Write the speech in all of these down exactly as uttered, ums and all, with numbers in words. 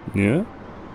Ja.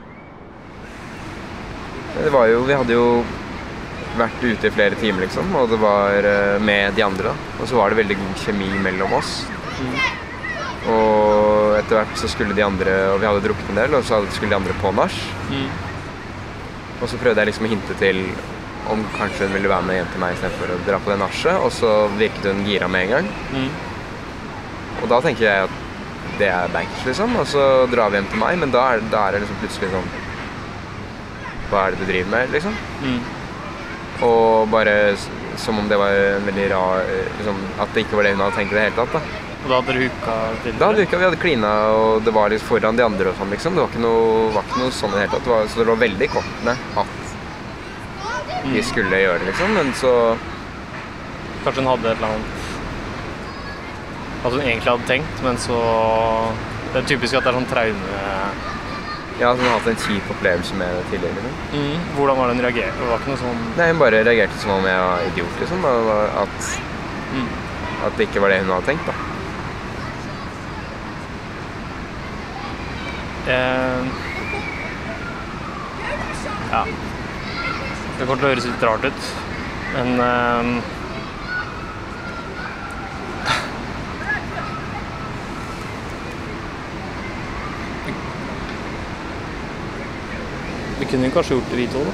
Det var jo, vi hadde jo vært ute i flere timer liksom, og det var eh, med de andre da. Og så var det veldig god kjemi mellom oss. Mm. Og etter hvert så skulle de andre, og vi hadde drukket en del, og så skulle de andre på nach. Mm. Og så prøvde jeg liksom å hinte til om kanskje hun ville være med hjem til meg i stedet for å dra på det nachet, og så virket hun gira med en gang. Mm. Og da tenker jeg at det er bankers liksom, og så drar vi hjem til meg, men da er, da er det liksom plutselig sånn, hva er det du driver med, liksom? Mm. Og bare som om det var en veldig rar, liksom, at det ikke var det hun hadde tenkt i det hele tatt da. Og da hadde dere hooka til Da hadde vi hooka, vi hadde klina, og det var litt foran de andre og sånn liksom. Det var ikke noe, var ikke noe sånn i det hele tatt, det var, så det lå veldig i kortene at vi skulle gjøre det liksom, men så... Kanskje hun hadde et eller annet at hun egentlig hadde tenkt, men så... Det er typisk at det er sånn traume... Ja, hun hadde hatt en kjip opplevelse med det tidligere liksom. Mm. Hvordan var det hun reagerte? Det var ikke noe sånn... Nei, hun bare reagerte som om jeg var idiot liksom, og at, Mm. at det ikke var det hun hadde tenkt da. Eh, ja. Det kommer til å høres litt rart ut, men eh, vi kunne kanskje gjort det vi to da.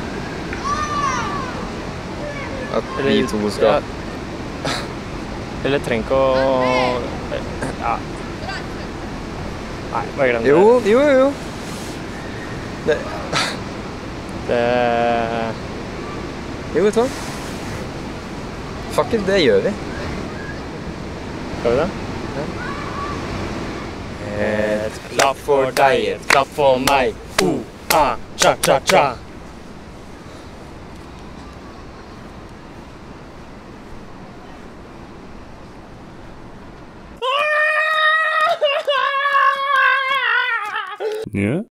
At vi to skal... Ja. Eller trenger ikke å... Ja. Nei, bare glem det. Jo, jo, jo. Det... Det... Jo, vet du hva? Fuck it, det gjør vi. Skal vi det? Et klapp for deg, et klapp for meg. O, a, cha, cha, cha. Ja.